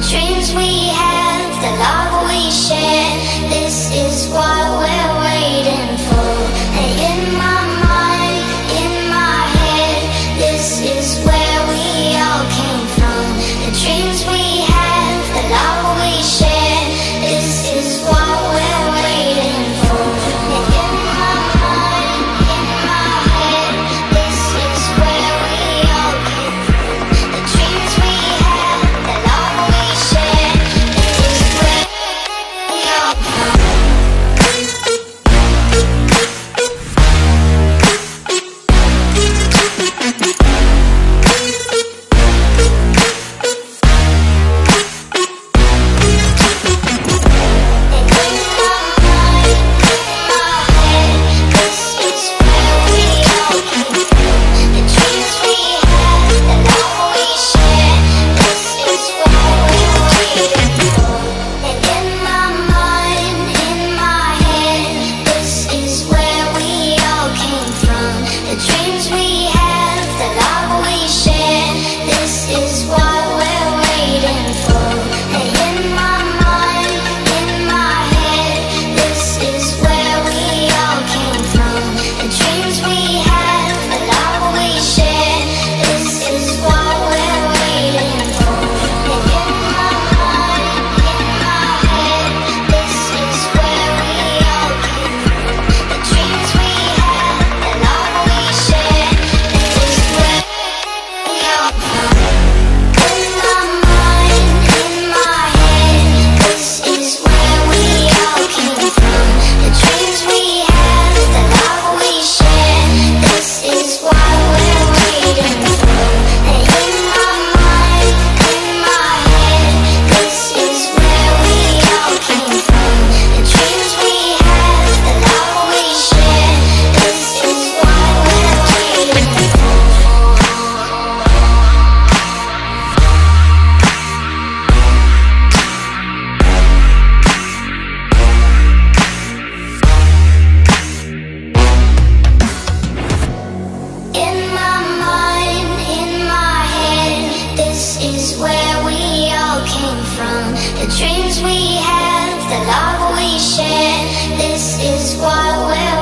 dreams we have, the love we share, this is what we're waiting for. And in my mind, in my head, this is where we all came from. The dreams we have, the love we share, this is what we're waiting for. And in my mind, in my head, this is where we all came from. The dreams we have, the love we share, this is where we all come from. The dreams we have, the love we share, this is what we're